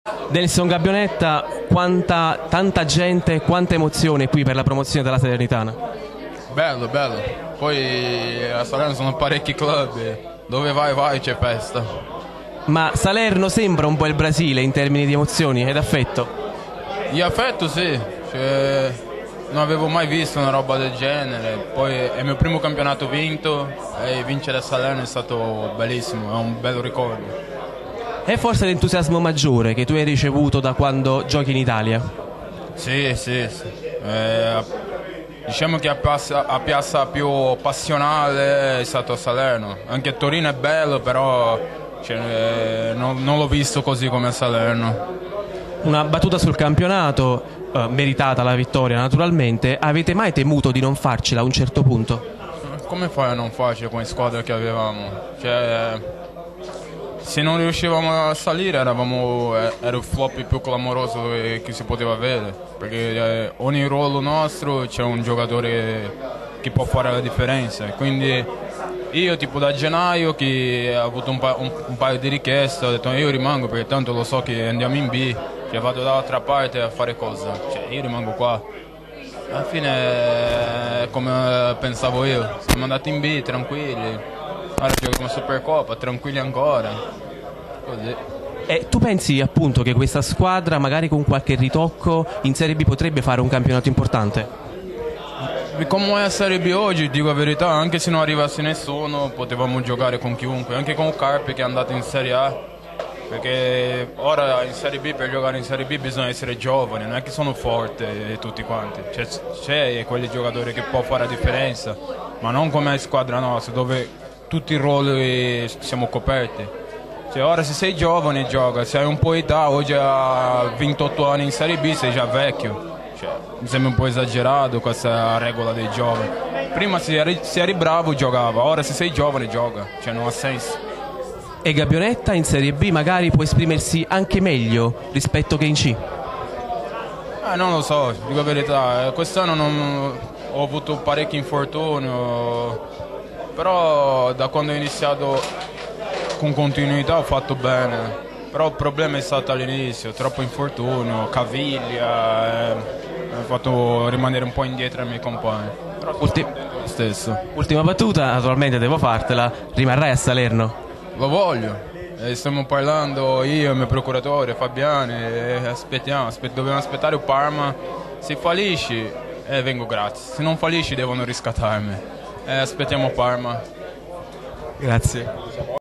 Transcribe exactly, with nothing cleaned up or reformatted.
Nelson Gabbionetta, quanta, tanta gente, quanta emozione qui per la promozione della Salernitana. Bello, bello. Poi a Salerno sono parecchi club, dove vai vai c'è festa. Ma Salerno sembra un po' il Brasile in termini di emozioni ed affetto. Di affetto sì, cioè, non avevo mai visto una roba del genere. Poi è il mio primo campionato vinto e vincere a Salerno è stato bellissimo, è un bel ricordo. È forse l'entusiasmo maggiore che tu hai ricevuto da quando giochi in Italia? Sì, sì, sì. Eh, diciamo che a piazza, a piazza più passionale è stato a Salerno. Anche a Torino è bello, però cioè, eh, non, non l'ho visto così come a Salerno. Una battuta sul campionato, eh, meritata la vittoria naturalmente. Avete mai temuto di non farcela a un certo punto? Come fai a non farcela con le squadre che avevamo? Cioè, se non riuscivamo a salire eravamo, era il flop più clamoroso che si poteva avere, perché eh, ogni ruolo nostro c'è un giocatore che può fare la differenza. Quindi io tipo da gennaio che ho avuto un, pa un, un paio di richieste, ho detto io rimango perché tanto lo so che andiamo in B, che vado dall'altra parte a fare cosa, cioè io rimango qua. Alla fine è come pensavo io, siamo andati in B tranquilli. Ora giochiamo Supercoppa, tranquilli ancora. Così. E tu pensi appunto che questa squadra, magari con qualche ritocco, in Serie B potrebbe fare un campionato importante? Come è a Serie B oggi, dico la verità, anche se non arrivasse nessuno, potevamo giocare con chiunque, anche con Carpi che è andato in Serie A. Perché ora in Serie B, per giocare in Serie B bisogna essere giovani, non è che sono forti tutti quanti. C'è quel giocatore che può fare la differenza, ma non come squadra nostra, dove tutti i ruoli siamo coperti. Cioè, ora se sei giovane gioca, se hai un po' di età, oggi ha ventotto anni in Serie B sei già vecchio. Cioè, mi sembra un po' esagerato questa regola dei giovani. Prima se eri, se eri bravo giocava, ora se sei giovane gioca, cioè non ha senso. E Gabbionetta in Serie B magari può esprimersi anche meglio rispetto che in C? Eh, non lo so, dico la verità, quest'anno non, ho avuto parecchi infortuni. Però da quando ho iniziato con continuità ho fatto bene, però il problema è stato all'inizio, troppo infortunio, caviglia, eh, mi ha fatto rimanere un po' indietro ai miei compagni. Però Ulti lo stesso. Ultima battuta, naturalmente devo fartela, rimarrai a Salerno? Lo voglio, eh, stiamo parlando io, il mio procuratore, Fabiani, eh, aspettiamo, aspett dobbiamo aspettare il Parma, se fallisci eh, vengo gratis, se non fallisci devono riscattarmi. Eh, aspettiamo Parma. Grazie.